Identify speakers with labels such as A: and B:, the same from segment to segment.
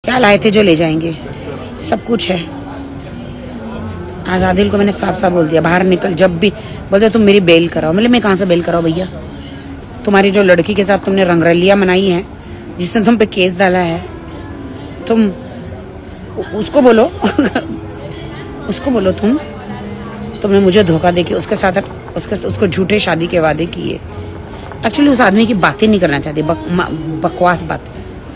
A: क्या लाए थे जो ले जाएंगे, सब कुछ है। आज आदिल को मैंने साफ साफ बोल दिया, बाहर निकल। जब भी बोलते तुम मेरी बेल कराओ, मैं कहाँ से बेल कराओ भैया? तुम्हारी जो लड़की के साथ तुमने रंगरलिया मनाई है, जिसने तुम पे केस डाला है, तुम उसको बोलो उसको बोलो तुमने मुझे धोखा देके उसके साथ उसको झूठे शादी के वादे किए। एक्चुअली उस आदमी की बातें नहीं करना चाहती, बकवास बातें।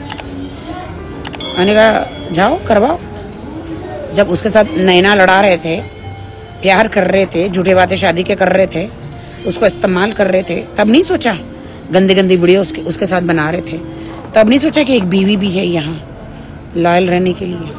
A: मैंने कहा जाओ करवाओ। जब उसके साथ नैना लड़ा रहे थे, प्यार कर रहे थे, झूठे बातें शादी के कर रहे थे, उसको इस्तेमाल कर रहे थे, तब नहीं सोचा? गंदी गंदी वीडियो उसके साथ बना रहे थे, तब नहीं सोचा कि एक बीवी भी है यहाँ लॉयल रहने के लिए?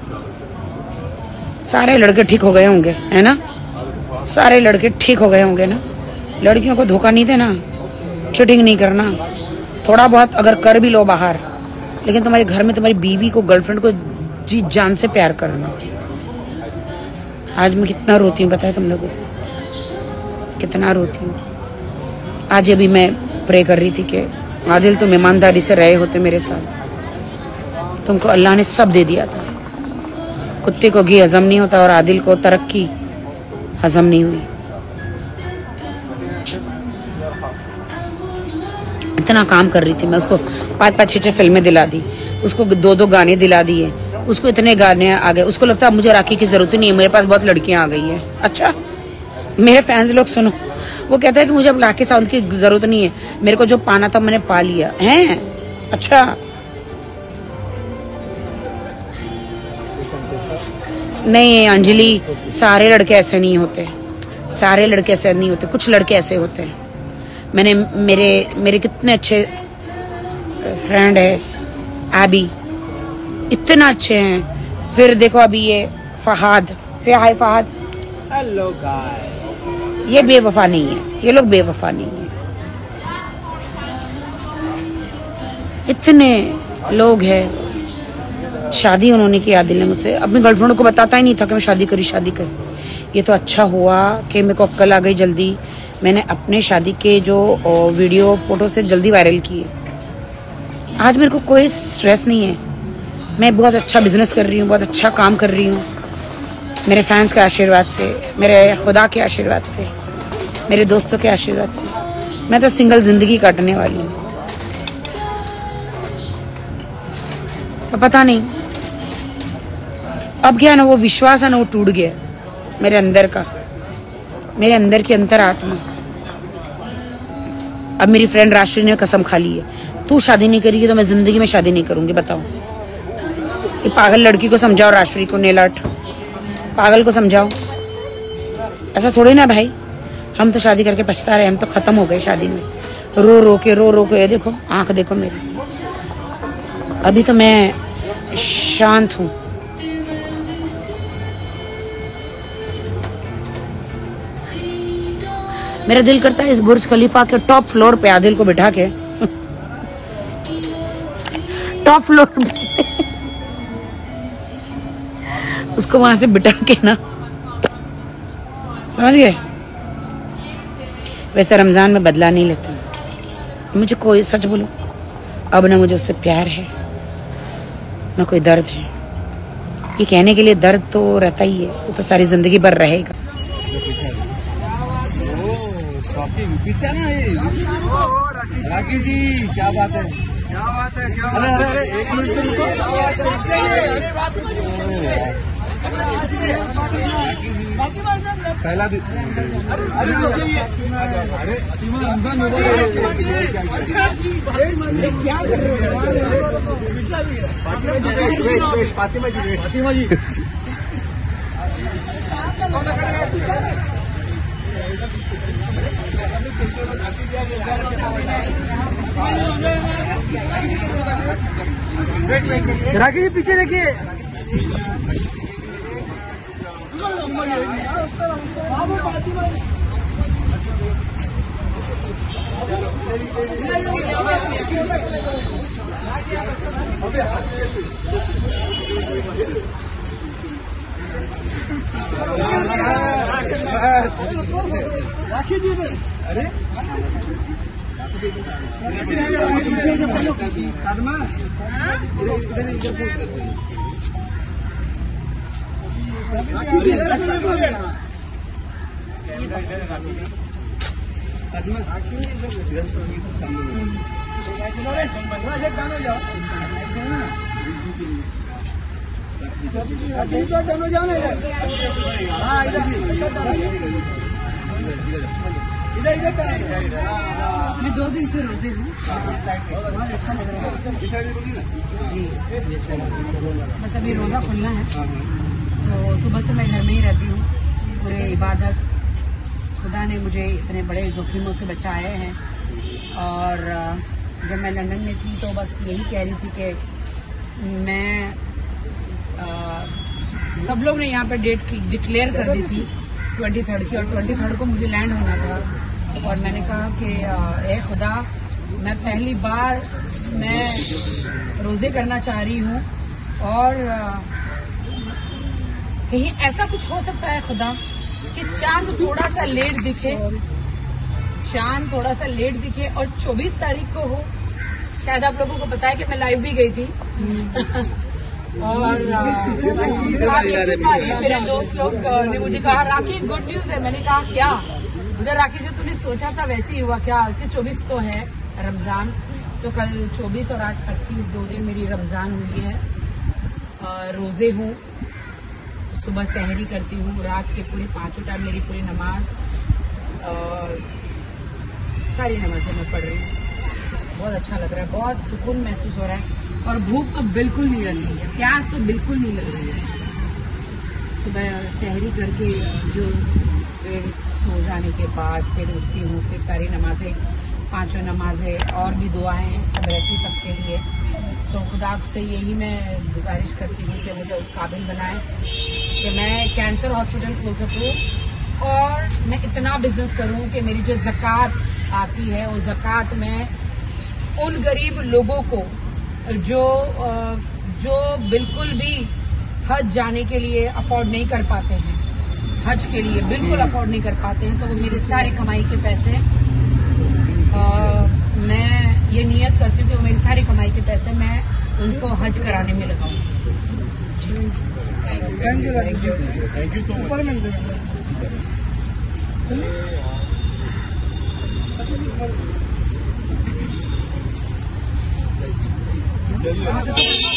A: सारे लड़के ठीक हो गए होंगे, है ना? सारे लड़के ठीक हो गए होंगे ना? लड़कियों को धोखा नहीं देना, चीटिंग नहीं करना। थोड़ा बहुत अगर कर भी लो बाहर, लेकिन तुम्हारे घर में तुम्हारी बीवी को, गर्लफ्रेंड को जी जान से प्यार करना। आज मैं कितना रोती हूँ पता है तुम लोगों को? कितना रोती हूँ। आज अभी मैं प्रे कर रही थी कि आदिल तुम ईमानदारी से रहे होते मेरे साथ, तुमको अल्लाह ने सब दे दिया था। कुत्ते को घी हजम नहीं होता और आदिल को तरक्की हजम नहीं हुई। इतना काम कर रही थी मैं, उसको 5-5 6-6 फिल्में दिला दी, उसको 2-2 गाने दिला दिए, उसको इतने गाने आ गए। उसको लगता है मुझे राखी की जरूरत ही नहीं है, मेरे पास बहुत लड़कियां आ गई है। अच्छा, मेरे फैंस लोग सुनो, वो कहता है कि मुझे अब राखी सावंत की जरूरत नहीं है, मेरे को जो पाना था मैंने पा लिया है। अच्छा, नहीं अंजलि, सारे लड़के ऐसे नहीं होते, सारे लड़के ऐसे नहीं होते, कुछ लड़के ऐसे होते हैं। मैंने मेरे कितने अच्छे फ्रेंड है, एबी, इतना अच्छे हैं। फिर देखो अभी ये फहाद, से हाय फहाद,
B: हेलो गाइस।
A: ये बेवफा नहीं है, ये लोग बेवफा नहीं है। इतने लोग हैं। शादी उन्होंने की आदिल ने मुझसे, अपनी गर्लफ्रेंड को बताता ही नहीं था कि मैं शादी करी। ये तो अच्छा हुआ कि मेरे को अक्ल आ गई जल्दी। मैंने अपने शादी के जो वीडियो फोटो से जल्दी वायरल किए। आज मेरे को कोई स्ट्रेस नहीं है, मैं बहुत अच्छा बिजनेस कर रही हूँ, बहुत अच्छा काम कर रही हूँ, मेरे फैंस के आशीर्वाद से, मेरे खुदा के आशीर्वाद से, मेरे दोस्तों के आशीर्वाद से। मैं तो सिंगल जिंदगी काटने वाली हूँ। तो पता नहीं अब क्या है ना, वो विश्वास है ना, वो टूट गया मेरे अंदर का, मेरे अंदर की अंतरात्मा। अब मेरी फ्रेंड राष्ट्रीय ने कसम खा ली है, तू शादी नहीं करेगी तो मैं जिंदगी में शादी नहीं करूंगी। बताओ, ये पागल लड़की को समझाओ, राष्ट्रीय को, नेलाट पागल को समझाओ। ऐसा थोड़ी ना भाई, हम तो शादी करके पछता रहे, हम तो खत्म हो गए शादी में, रो रो के। ये देखो आंख देखो मेरी, अभी तो मैं शांत हूं। मेरा दिल करता है इस बुर्ज खलीफा के टॉप फ्लोर पे आदिल को बिठा के टॉप फ्लोर पे उसको वहां से बिठा के ना, समझ गए? वैसे रमजान में बदला नहीं लेता मुझे कोई, सच बोलूं, अब ना मुझे उससे प्यार है ना कोई दर्द है। ये कहने के लिए दर्द तो रहता ही है, वो तो सारी जिंदगी भर रहेगा।
B: राखी जी क्या बात है, क्या बात है, क्या बात है। अरे एक मिनट रुको, पहला दिन, अरे क्या कर रहे हो? फातिमा जी राखी जी पीछे देखिए। राखी जी, अरे
A: मैं 2 दिन से रोजे हूँ, बहुत अच्छा लग रहा है जी। बस अभी रोजा खुलना है, तो सुबह से मैं घर में ही रहती हूँ। पूरे इबादत, खुदा ने मुझे इतने बड़े जोखिमों से बचाए हैं। और जब मैं लंदन में थी तो बस यही कह रही थी कि मैं सब लोग ने यहाँ पर डेट डिक्लेयर कर दी थी 23rd की, और 23rd को मुझे लैंड होना था। और मैंने कहा कि ए खुदा, मैं पहली बार मैं रोजे करना चाह रही हूँ, और कहीं ऐसा कुछ हो सकता है खुदा कि चांद थोड़ा सा लेट दिखे, और 24 तारीख को हो। शायद आप लोगों को पता है कि मैं लाइव भी गई थी। और मेरे दोस्त लोग ने मुझे कहा राखी गुड न्यूज है। मैंने कहा क्या? मुझे राखी जो तूने सोचा था वैसे ही हुआ क्या? कि 24 को है रमजान, तो कल 24 और 8 25 2 दिन मेरी रमजान हुई है। रोजे हूँ, सुबह सहरी करती हूँ, रात के पूरे 5 टाइम मेरी पूरी नमाज, सारी नमाजें मैं पढ़ रही हूँ। बहुत अच्छा लग रहा है, बहुत सुकून महसूस हो रहा है। और भूख तो बिल्कुल नहीं लग रही है, प्यास तो बिल्कुल नहीं लग रही है। सुबह सहरी करके जो फिर सो जाने के बाद फिर उठती हूँ, फिर सारी नमाजें, 5 नमाजें और भी दुआएं सब रहती सबके लिए। तो खुदा से यही मैं गुजारिश करती हूँ कि मुझे उस काबिल बनाए कि मैं कैंसर हॉस्पिटल खोल सकूँ, और मैं इतना बिजनेस करूँ कि मेरी जो ज़कात आती है वो ज़कात मैं उन गरीब लोगों को जो बिल्कुल भी हज जाने के लिए अफोर्ड नहीं कर पाते हैं, हज के लिए बिल्कुल अफोर्ड नहीं कर पाते हैं, तो वो मेरे सारे कमाई के पैसे, मैं ये नियत करती हूँ कि वो मेरी सारी कमाई के पैसे मैं उनको हज कराने में लगाऊँ।
B: Thank you so much.